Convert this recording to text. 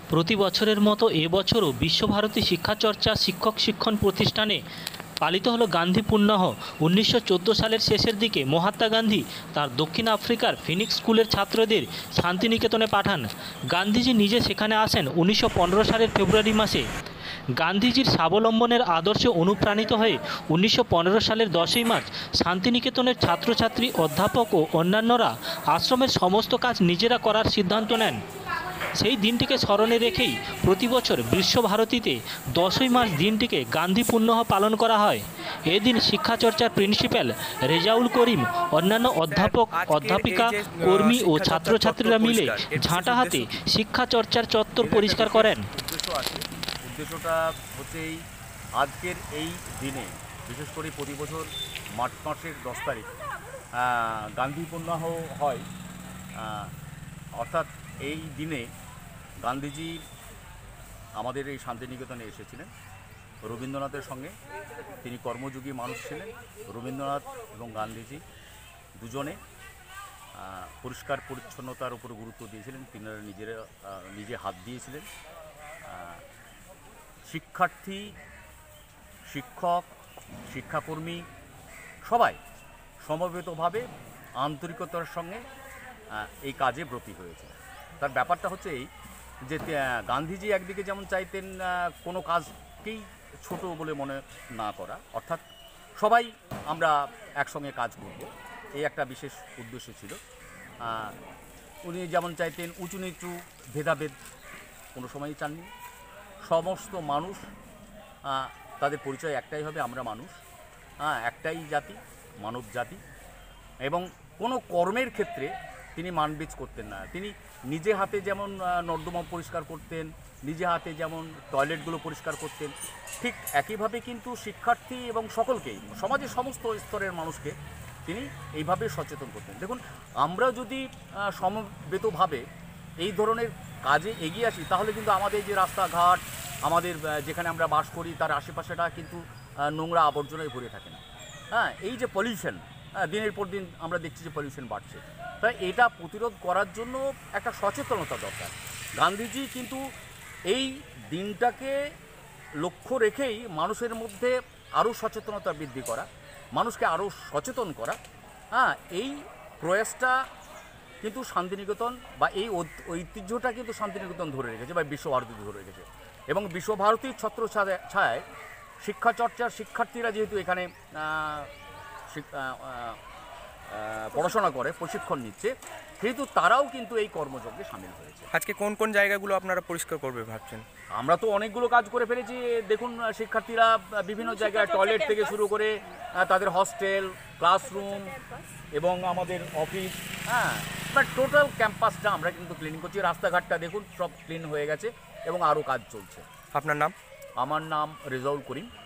প্রতি বছরের মতো এবছরও বিশ্বভারতী শিক্ষাচর্চা শিক্ষক শিক্ষণ প্রতিষ্ঠানে পালিত হলো গান্ধী পুণ্যাহ। 1914 সালের শেষের দিকে মহাত্মা গান্ধী তার দক্ষিণ আফ্রিকার ফিনিক্স স্কুলের ছাত্রদের শান্তিনিকেতনে পাঠান। গান্ধীজি নিজে সেখানে আসেন 1915 সালের ফেব্রুয়ারি মাসে। গান্ধীজির স্বাবলম্বনের আদর্শে অনুপ্রাণিত হয়ে 1915 সালের 10ই মার্চ শান্তিনিকেতনের ছাত্রছাত্রী, অধ্যাপক ও অন্যান্যরা আশ্রমের সমস্ত কাজ নিজেরা করার সিদ্ধান্ত নেন। সেই দিনটিকে স্মরণে রেখেই প্রতি বছর বিশ্বভারতীতে 10ই মার্চ দিনটিকে গান্ধী পুণ্যাহ পালন করা হয়। এদিন শিক্ষাচর্চার প্রিন্সিপাল রেজাউল করিম, অন্যান্য অধ্যাপক, অধ্যাপিকা, কর্মী ও ছাত্রছাত্রীরা মিলে ঝাঁটা হাতে শিক্ষাচর্চার চত্বর পরিষ্কার করেন। উদ্দেশ্যটা হচ্ছে আজকের এই দিনে, বিশেষ করে প্রতি বছর মার্চ মাসের 10 তারিখ গান্ধী পুণ্যাহ হয়। অর্থাৎ এই দিনে গান্ধীজি আমাদের এই শান্তিনিকেতনে এসেছিলেন রবীন্দ্রনাথের সঙ্গে। তিনি কর্মযোগী মানুষ ছিলেন। রবীন্দ্রনাথ এবং গান্ধীজি দুজনে পরিষ্কার পরিচ্ছন্নতার উপর গুরুত্ব দিয়েছিলেন। তিনারা নিজে হাত দিয়েছিলেন। শিক্ষার্থী, শিক্ষক, শিক্ষাকর্মী সবাই সমবেতভাবে আন্তরিকতার সঙ্গে এই কাজে ব্রতী হয়েছে। তার ব্যাপারটা হচ্ছে এই যে গান্ধীজি একদিকে যেমন চাইতেন কোনো কাজকেই ছোট বলে মনে না করা, অর্থাৎ সবাই আমরা একসঙ্গে কাজ করব, এই একটা বিশেষ উদ্দেশ্য ছিল। উনি যেমন চাইতেন উঁচু নিচু ভেদাভেদ কোনো সময়ই চাননি। সমস্ত মানুষ তাদের পরিচয় একটাই হবে, আমরা মানুষ, একটাই জাতি, মানব জাতি। এবং কোনো কর্মের ক্ষেত্রে তিনি মানবিজ করতেন না। তিনি নিজে হাতে যেমন নর্দমা পরিষ্কার করতেন, নিজে হাতে যেমন টয়লেটগুলো পরিষ্কার করতেন, ঠিক একইভাবে কিন্তু শিক্ষার্থী এবং সকলকেই, সমাজের সমস্ত স্তরের মানুষকে তিনি এইভাবে সচেতন করতেন। দেখুন, আমরা যদি সমবেতভাবে এই ধরনের কাজে এগিয়ে আসি, তাহলে কিন্তু আমাদের যে রাস্তাঘাট, আমাদের যেখানে আমরা বাস করি তার আশেপাশেটা কিন্তু নোংরা আবর্জনায় ভরে থাকে না। এই যে পলিউশন, দিনের পর দিন আমরা দেখছি যে পলিউশন বাড়ছে, তাই এটা প্রতিরোধ করার জন্য একটা সচেতনতা দরকার। গান্ধীজি কিন্তু এই দিনটাকে লক্ষ্য রেখেই মানুষের মধ্যে আরও সচেতনতা বৃদ্ধি করা, মানুষকে আরও সচেতন করা, এই প্রয়াসটা কিন্তু শান্তিনিকেতন বা এই ঐতিহ্যটা কিন্তু শান্তিনিকেতন ধরে রেখেছে বা বিশ্বভারতী ধরে রেখেছে। এবং বিশ্বভারতীর ছত্র ছায়ায় শিক্ষাচর্চার শিক্ষার্থীরা যেহেতু এখানে পড়াশোনা করে, প্রশিক্ষণ নিচ্ছে, সেহেতু তারাও কিন্তু এই কর্মযজ্ঞে সামিল হয়েছে। আজকে কোন কোন জায়গাগুলো আপনারা পরিষ্কার করবে ভাবছেন? আমরা তো অনেকগুলো কাজ করে ফেলেছি। দেখুন, শিক্ষার্থীরা বিভিন্ন জায়গায় টয়লেট থেকে শুরু করে তাদের হস্টেল, ক্লাসরুম এবং আমাদের অফিস, বাট টোটাল ক্যাম্পাসটা আমরা কিন্তু ক্লিনিং করছি। রাস্তাঘাটটা দেখুন সব ক্লিন হয়ে গেছে এবং আরও কাজ চলছে। আপনার নাম? আমার নাম রেজাউল করিম।